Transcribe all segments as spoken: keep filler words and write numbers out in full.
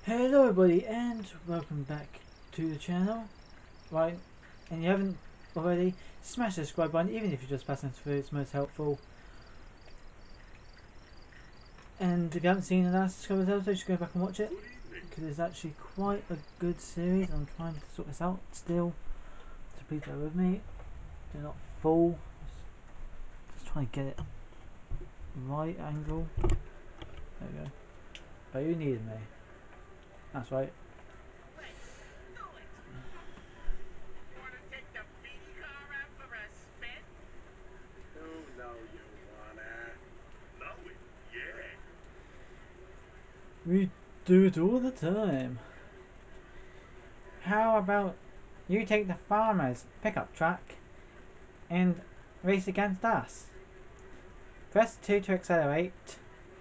Hello everybody and welcome back to the channel. Right, and you haven't already, smash the subscribe button even if you're just passing through, it's most helpful. And if you haven't seen the last couple of episodes, just go back and watch it because it's actually quite a good series. I'm trying to sort this out still, so please bear with me. Do not fall. Just trying to get it right angle. There we go. But you needed me. That's right. We do it all the time. How about you take the farmer's pickup truck and race against us? Press two to accelerate.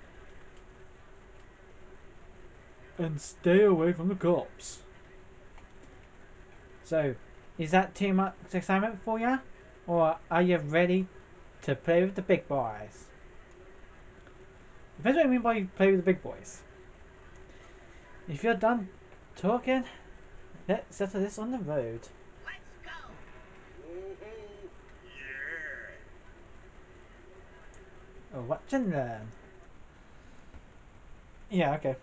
And stay away from the cops. So, is that too much excitement for you? Or are you ready to play with the big boys? Depends what you mean by play with the big boys. If you're done talking, let's settle this on the road. Let's go. Woohoo! Yeah. Oh, watch and learn. Yeah, okay.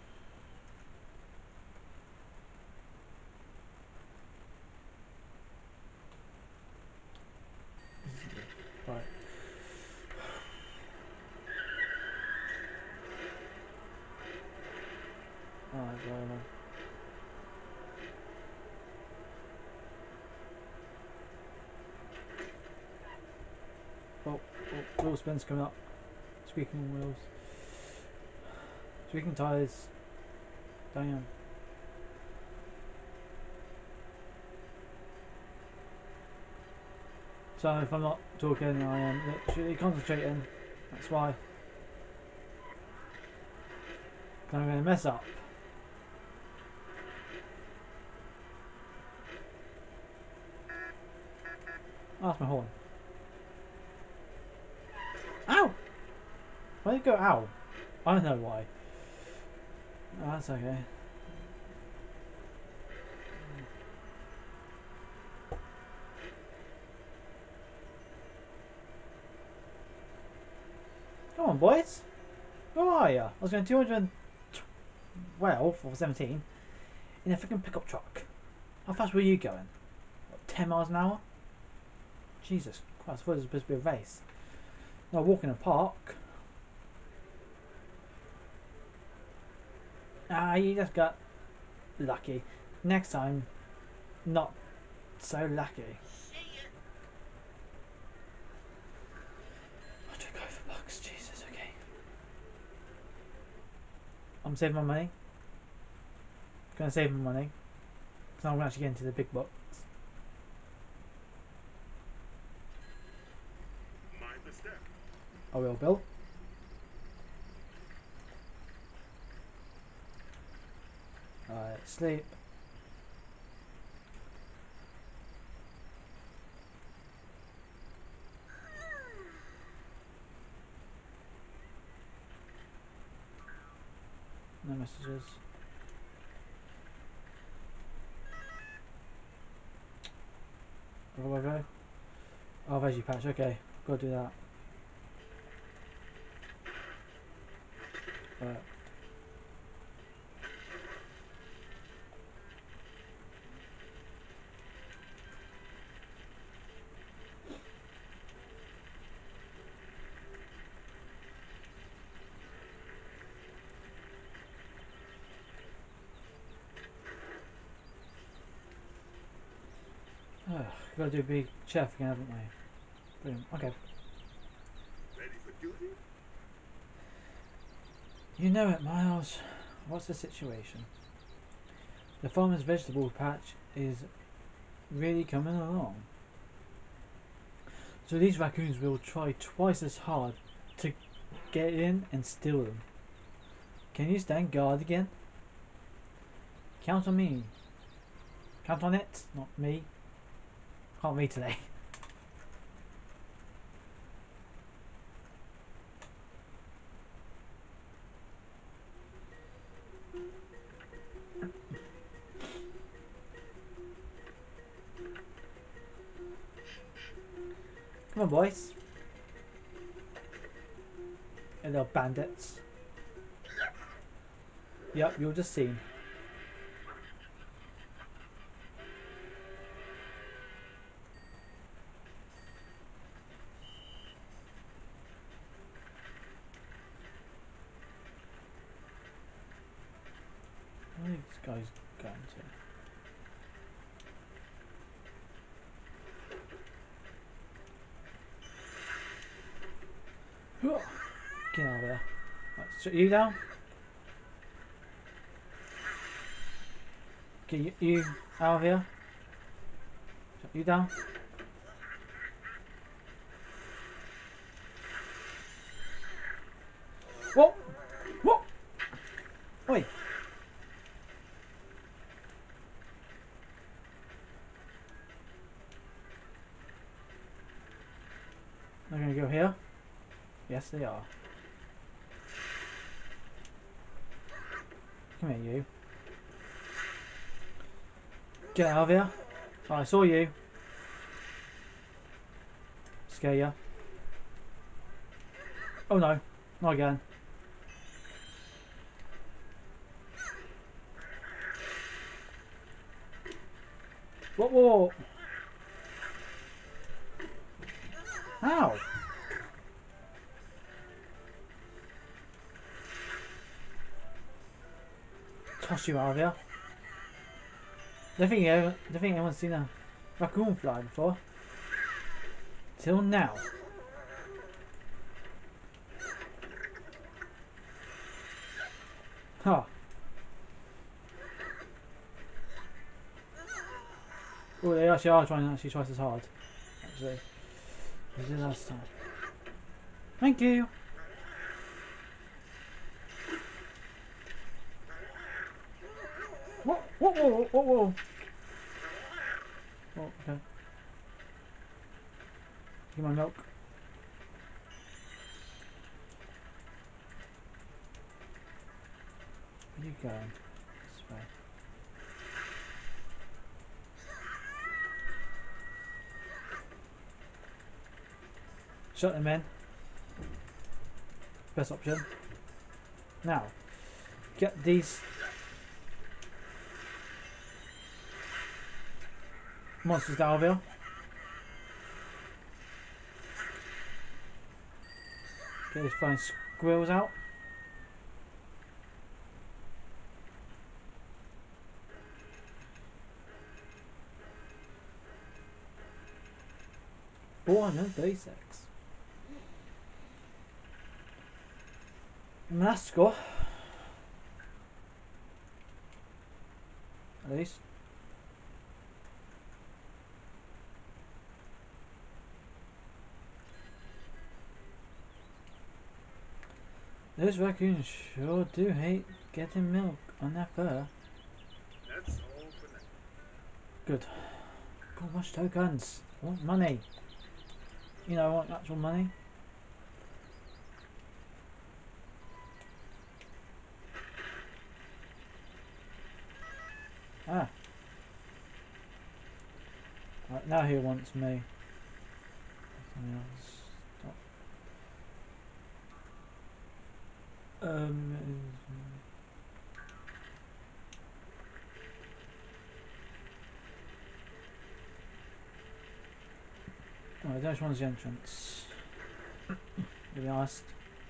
Right. Alright, well, oh, oh, wheel spin's coming up. Squeaking wheels. Squeaking tires. Damn. So if I'm not talking, I am literally concentrating. That's why. I'm going to mess up. Oh, that's my horn. Ow! Why did it go ow? I don't know why. Oh, that's okay. Come on, boys. Where are you? I was going two hundred twelve or seventeen in a freaking pickup truck. How fast were you going? What, ten miles an hour? Jesus Christ, I thought it was supposed to be a race. No, walk in a park. Ah, you just got lucky. Next time, not so lucky. I'll try to go for bucks. Jesus, okay. I'm saving my money. Gonna save my money. Because I'm actually getting to the big bucks. Mind the step. I will, Bill. Alright, sleep. No messages. Where do I go? Oh, veggie patch. Okay, gotta do that. Right. Ugh, gotta do big chef again, haven't we? Brilliant. Okay. Ready for duty? You know it, Miles. What's the situation? The farmer's vegetable patch is really coming along. So these raccoons will try twice as hard to get in and steal them. Can you stand guard again? Count on me. Count on it, not me. Can't read today. Come on, boys. You little bandits. Yep, you're just seen. Where are these guys going to? Get out of there. Right, shut you down. Get you, you out of here. Shut you down. Whoa! Whoa! Oi! They're gonna go here? Yes, they are. Come here, you. Get out of here. Oh, I saw you. Scare ya. Oh no. Not again. Whoa, whoa. Ow. Toss you out of here. Don't think, I don't think anyone's seen a raccoon fly before. Till now. Huh. Oh, they actually are trying actually twice as hard. Actually. As they did last time. Thank you. Whoa, whoa, whoa, whoa, whoa. Oh, okay. Give my milk. Where are you going? This way. Shut them in. Best option. Now, get these monsters out of here. Get these flying squirrels out. four hundred thirty-six. And that's the score. At least. Those raccoons sure do hate getting milk on their fur. That's all for now. Good. Got much tokens. I want money. You know, I want actual money. Ah. Right, now who wants me? Something else. Stop. Um. Oh, which one's the entrance? To be honest.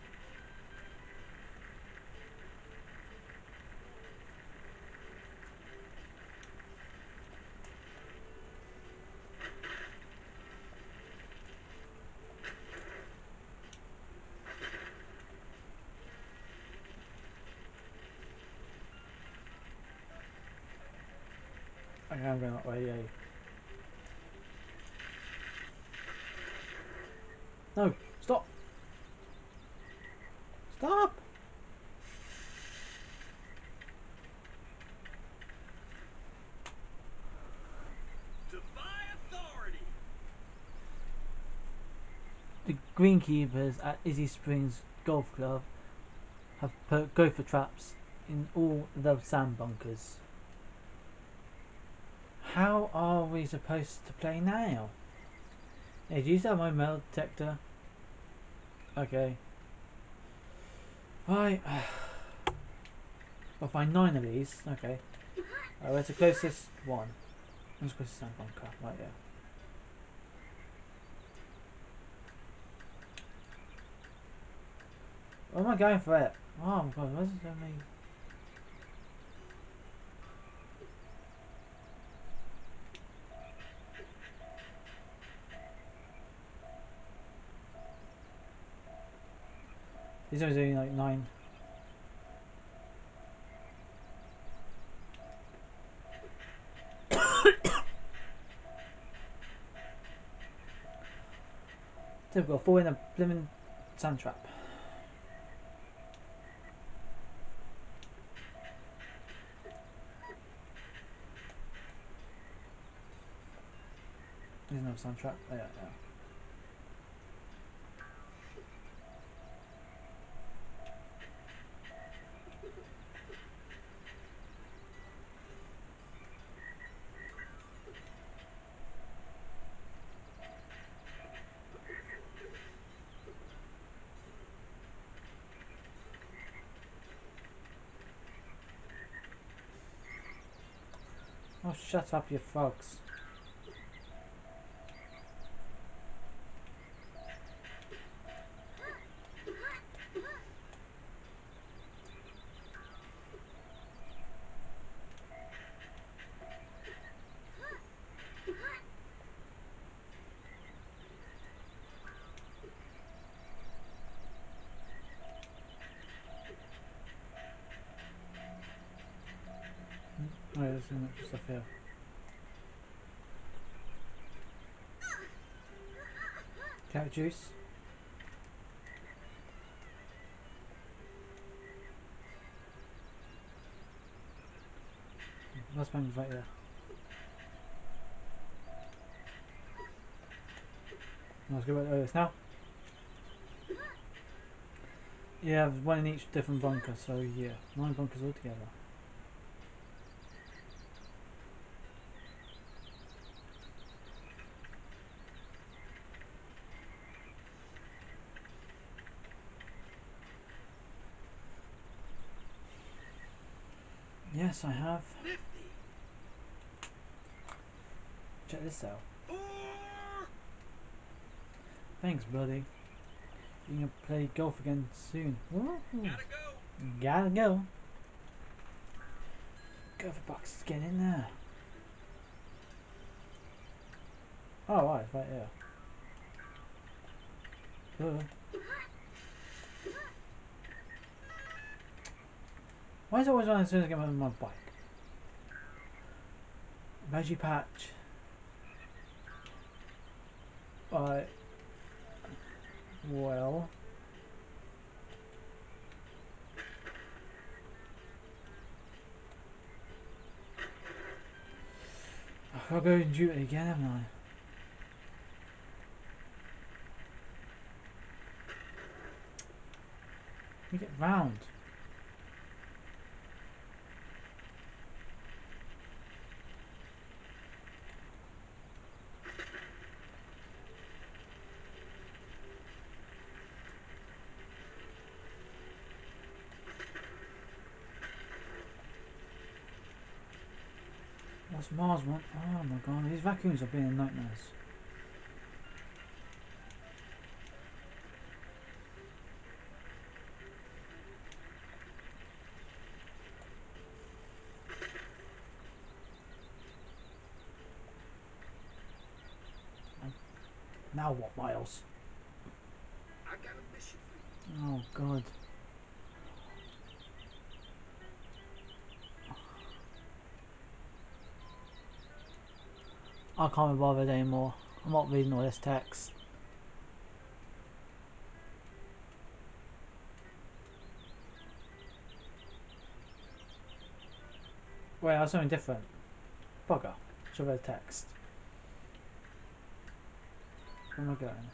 Okay, I'm going that way, yeah. No, stop! Stop! Defy authority. The greenkeepers at Izzy Springs Golf Club have put gopher traps in all the sand bunkers. How are we supposed to play now? Hey, do you still have my metal detector? Okay. Right. I'll find nine of these. Okay. Uh, where's the closest one? Where's the closest sand bunker? Right here. Where am I going for it? Oh my god, where's it so many? These are only like nine. Typical, fall in a blimmin' sand trap. There's another sand trap. Oh, yeah, yeah. Oh, shut up, you frogs. Oh, yeah, there's so much stuff here. Cat juice. Last one's right here. Let's go back to this now. Yeah, there's one in each different bunker, so yeah, nine bunkers altogether. Yes, I have. Nifty. Check this out. Four. Thanks, buddy. You can play golf again soon. Ooh. Gotta go. Gotta go. Go for box, get in there. Oh, right, it's right here. Ooh. Why is it always running as soon as I get on my bike? Veggie patch. Right. Well. I'll go and do it again, haven't I? We get round. What's Mars want? Oh my god, these raccoons are being nightmares. Now what, Miles? I got a mission for you. Oh god. I can't be bothered anymore. I'm not reading all this text. Wait, that's something different. Bugger. Show the text. Where am I going?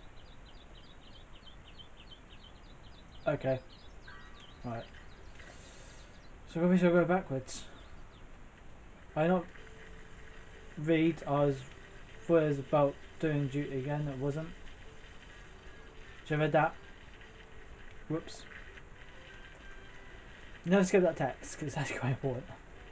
Okay. Right. So we shall go backwards. I not read, I was thought it was about doing duty again. It wasn't. Should have read that. Whoops. Never skip that text because it's actually quite important.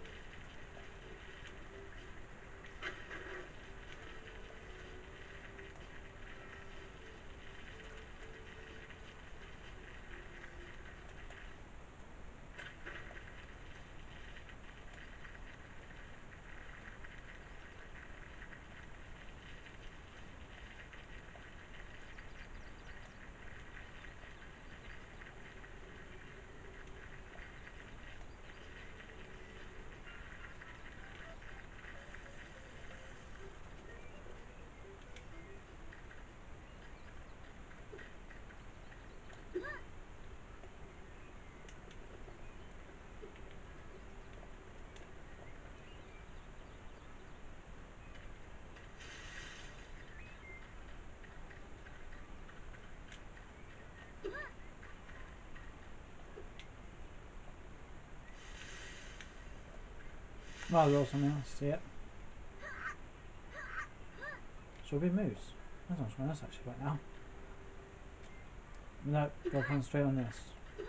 Might as well something else, see it. Shall we moose? That's not something else actually right now. No, go concentrate on this.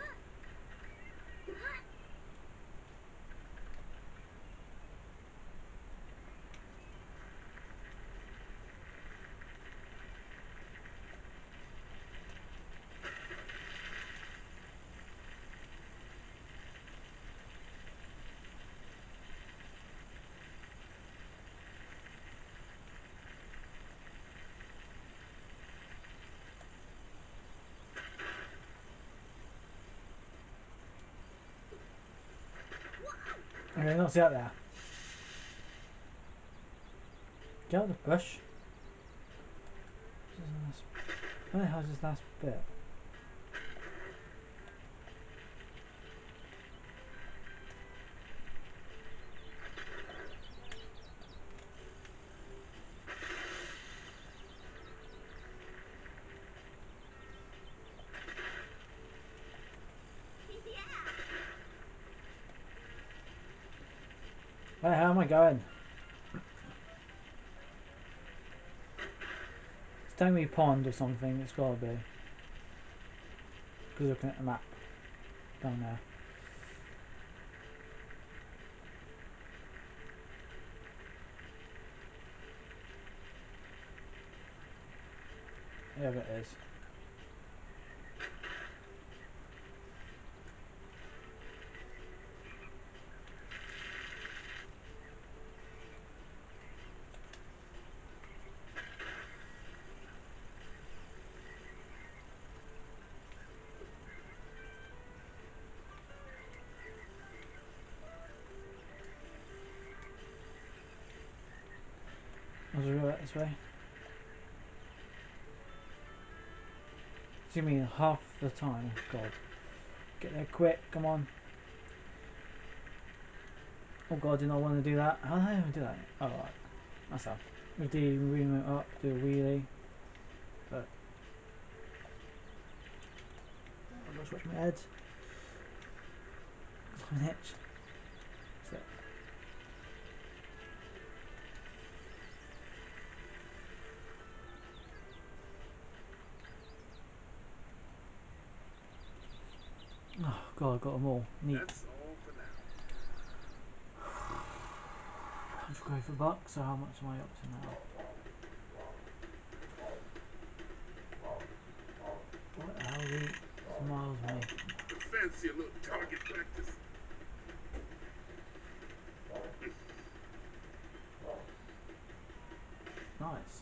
Okay, not see out there. Get out of the bush. Where the hell is this last bit? Where the hell am I going? It's telling me pond or something, it's gotta be. Because looking at the map down there. Yeah, it is. I'll just go this way. Do you mean half the time? Oh god. Get there quick, come on. Oh god, I did not want to do that. How the hell did I do that? Oh right. That's how. With the remote up, do a wheelie. But I'll just watch my head. An itch. That's it. Oh god, I got them all. Neat. That's all for now. one hundred grey for buck, so how much am I up to now? What the hell are we miles away? Fancy a little target practice. Nice.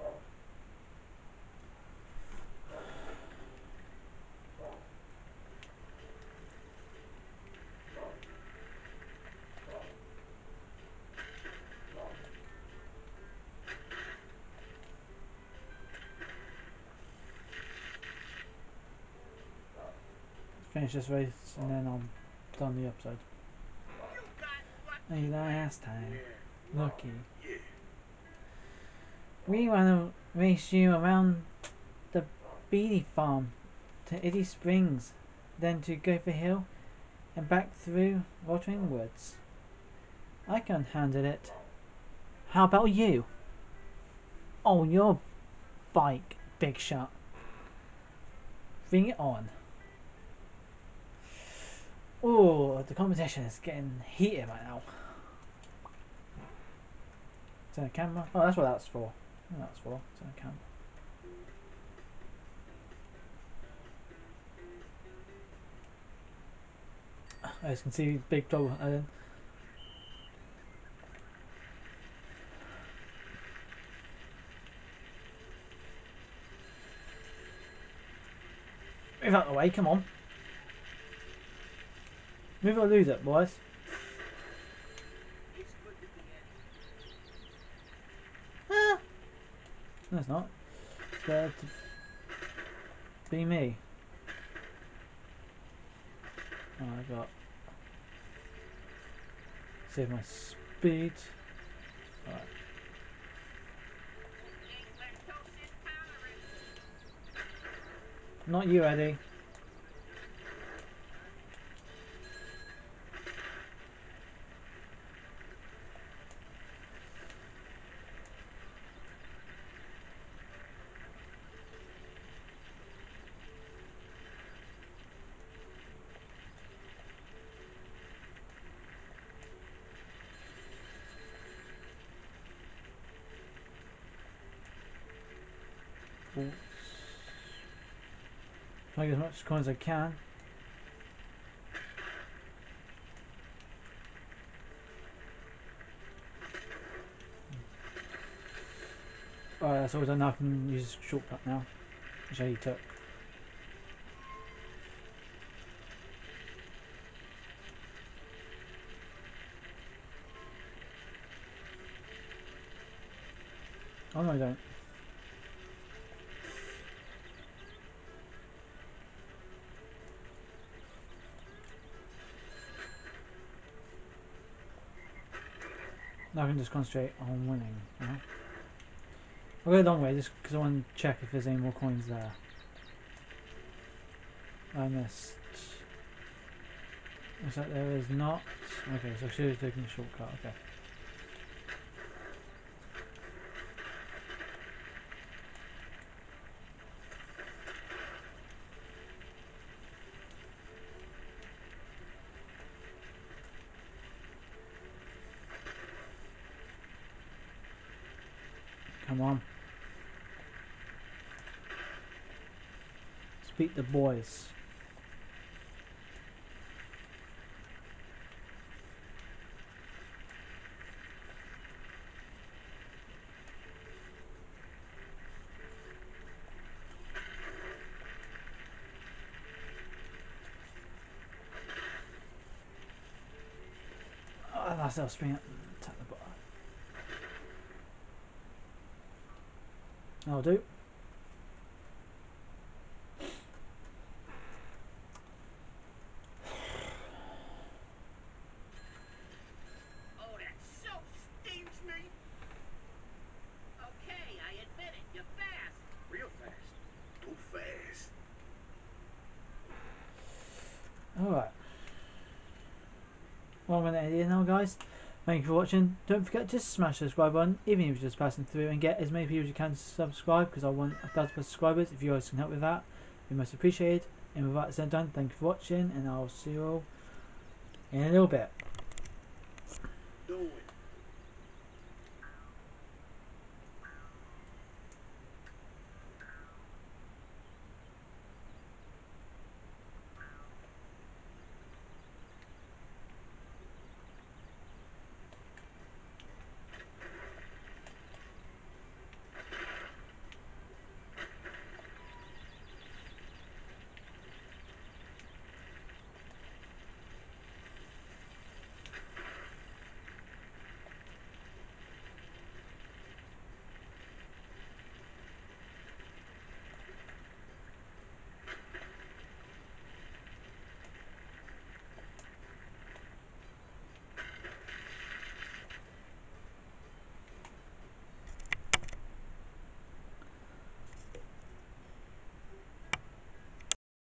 Finish this race and then I'm done the episode. You got what? Hey, last time. Yeah. Lucky. Yeah. We want to race you around the Beanie Farm to Iddy Springs, then to Gopher Hill and back through Watering Woods. I can handle it. How about you? on your bike, big shot. Bring it on. Oh, the competition is getting heated right now. Turn the camera. Oh, that's what that's for. That's for. Turn the camera. As you can see, big trouble. Uh, move out of the way, come on. Move or lose it, boys. Ah. No, it's not. It's there to be me. Oh, I got. Save my speed. Alright. Not you, Eddie. Try to get as much coins as I can. Alright, that's all done now. I can use a shortcut now, which I took. Oh no, I don't. Now I can just concentrate on winning. You know? I'll go a long way just because I want to check if there's any more coins there. I missed. Looks like there is not. Okay, so I should have taken the shortcut. Okay. Come on. Let's beat the boys. Oh, that's how spring up. Tap the button. I'll do. Oh, that so stings me. Okay, I admit it. You're fast. Real fast. Too fast. Alright. Well, I'm going to end it now, guys. Thank you for watching. Don't forget to smash the subscribe button, even if you're just passing through, and get as many people as you can to subscribe, because I want a thousand plus subscribers. If you guys can help with that, it'd be most appreciated. And with that said and done, thank you for watching, and I'll see you all in a little bit. Do it.